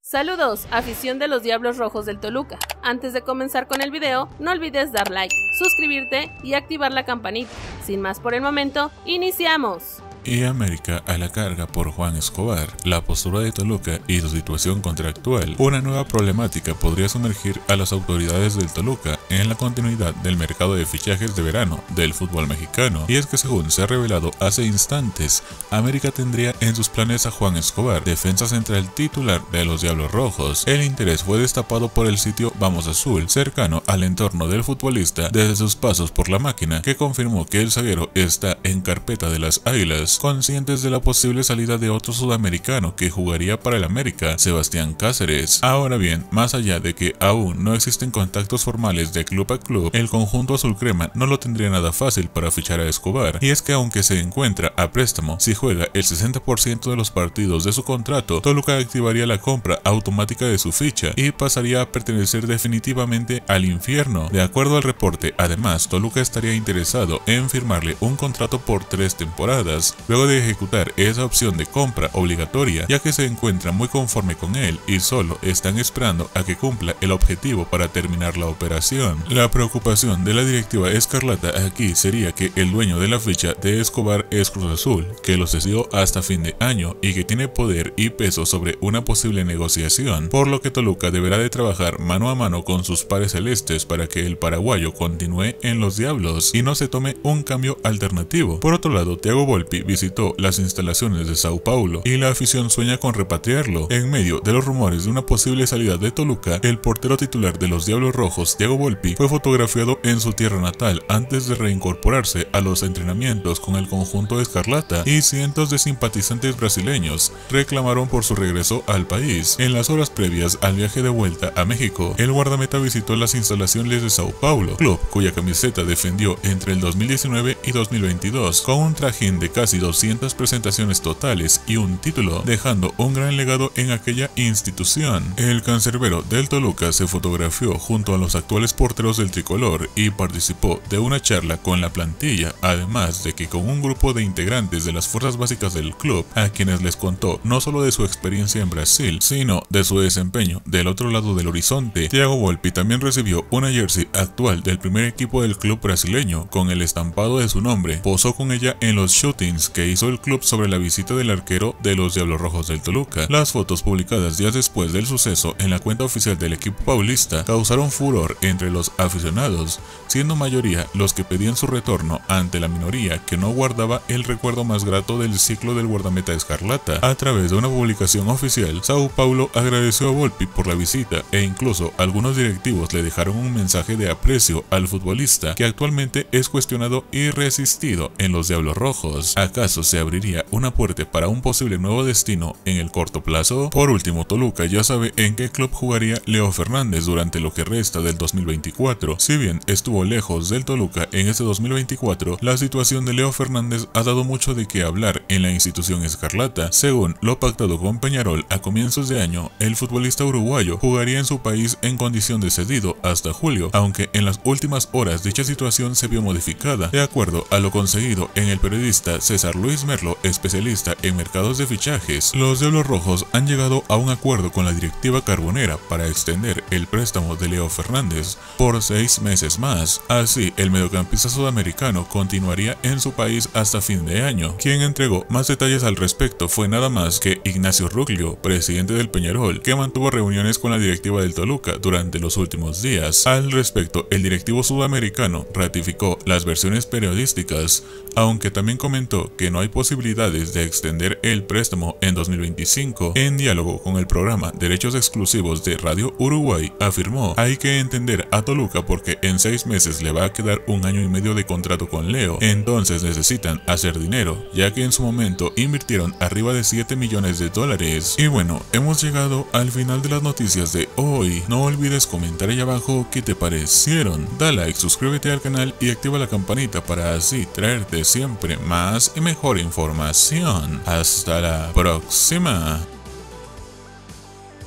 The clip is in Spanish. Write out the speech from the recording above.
Saludos, afición de los Diablos Rojos del Toluca. Antes de comenzar con el video, no olvides dar like, suscribirte y activar la campanita. Sin más por el momento, ¡iniciamos! Y América a la carga por Juan Escobar, la postura de Toluca y su situación contractual. Una nueva problemática podría sumergir a las autoridades del Toluca en la continuidad del mercado de fichajes de verano del fútbol mexicano. Y es que según se ha revelado hace instantes, América tendría en sus planes a Juan Escobar, defensa central titular de los Diablos Rojos. El interés fue destapado por el sitio Vamos Azul, cercano al entorno del futbolista desde sus pasos por la máquina, que confirmó que el zaguero está en carpeta de las Águilas, conscientes de la posible salida de otro sudamericano que jugaría para el América, Sebastián Cáceres. Ahora bien, más allá de que aún no existen contactos formales de club a club, el conjunto azul crema no lo tendría nada fácil para fichar a Escobar, y es que aunque se encuentra a préstamo, si juega el 60% de los partidos de su contrato, Toluca activaría la compra automática de su ficha y pasaría a pertenecer definitivamente al infierno. De acuerdo al reporte, además, Toluca estaría interesado en firmarle un contrato por 3 temporadas, luego de ejecutar esa opción de compra obligatoria, ya que se encuentra muy conforme con él y solo están esperando a que cumpla el objetivo para terminar la operación. La preocupación de la directiva escarlata aquí sería que el dueño de la ficha de Escobar es Cruz Azul, que lo cedió hasta fin de año y que tiene poder y peso sobre una posible negociación, por lo que Toluca deberá de trabajar mano a mano con sus pares celestes para que el paraguayo continúe en los Diablos y no se tome un cambio alternativo. Por otro lado, Thiago Volpi visitó las instalaciones de Sao Paulo y la afición sueña con repatriarlo. En medio de los rumores de una posible salida de Toluca, el portero titular de los Diablos Rojos, Thiago Volpi, fue fotografiado en su tierra natal antes de reincorporarse a los entrenamientos con el conjunto escarlata, y cientos de simpatizantes brasileños reclamaron por su regreso al país. En las horas previas al viaje de vuelta a México, el guardameta visitó las instalaciones de Sao Paulo, club cuya camiseta defendió entre el 2019 y 2022 con un trajín de casi 200 presentaciones totales y un título, dejando un gran legado en aquella institución. El cancerbero del Toluca se fotografió junto a los actuales porteros del tricolor y participó de una charla con la plantilla, además de que con un grupo de integrantes de las fuerzas básicas del club, a quienes les contó no solo de su experiencia en Brasil, sino de su desempeño del otro lado del horizonte. Thiago Volpi también recibió una jersey actual del primer equipo del club brasileño con el estampado de su nombre. Posó con ella en los shootings que hizo el club sobre la visita del arquero de los Diablos Rojos del Toluca. Las fotos publicadas días después del suceso en la cuenta oficial del equipo paulista causaron furor entre los aficionados, siendo mayoría los que pedían su retorno ante la minoría que no guardaba el recuerdo más grato del ciclo del guardameta escarlata. A través de una publicación oficial, Sao Paulo agradeció a Volpi por la visita e incluso algunos directivos le dejaron un mensaje de aprecio al futbolista, que actualmente es cuestionado y resistido en los Diablos Rojos. ¿Acaso se abriría una puerta para un posible nuevo destino en el corto plazo? Por último, Toluca ya sabe en qué club jugaría Leo Fernández durante lo que resta del 2024. Si bien estuvo lejos del Toluca en este 2024, la situación de Leo Fernández ha dado mucho de qué hablar en la institución escarlata. Según lo pactado con Peñarol a comienzos de año, el futbolista uruguayo jugaría en su país en condición de cedido hasta julio, aunque en las últimas horas dicha situación se vio modificada. De acuerdo a lo conseguido en el periodista César Luis Merlo, especialista en mercados de fichajes, los Diablos Rojos han llegado a un acuerdo con la directiva carbonera para extender el préstamo de Leo Fernández por 6 meses más. Así, el mediocampista sudamericano continuaría en su país hasta fin de año. Quien entregó más detalles al respecto fue nada más que Ignacio Ruglio, presidente del Peñarol, que mantuvo reuniones con la directiva del Toluca durante los últimos días. Al respecto, el directivo sudamericano ratificó las versiones periodísticas, aunque también comentó que no hay posibilidades de extender el préstamo en 2025. En diálogo con el programa Derechos Exclusivos de Radio Uruguay, afirmó: hay que entender a Toluca porque en 6 meses le va a quedar 1 año y medio de contrato con Leo, entonces necesitan hacer dinero, ya que en su momento invirtieron arriba de 7 millones de dólares. Y bueno, hemos llegado al final de las noticias de hoy. No olvides comentar ahí abajo qué te parecieron, da like, suscríbete al canal y activa la campanita para así traerte siempre más y mejor información. Hasta la próxima.